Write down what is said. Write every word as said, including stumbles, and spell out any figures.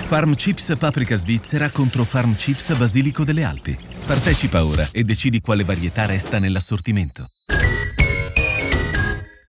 Farm Chips paprika svizzera contro Farm Chips basilico delle Alpi. Partecipa ora e decidi quale varietà resta nell'assortimento.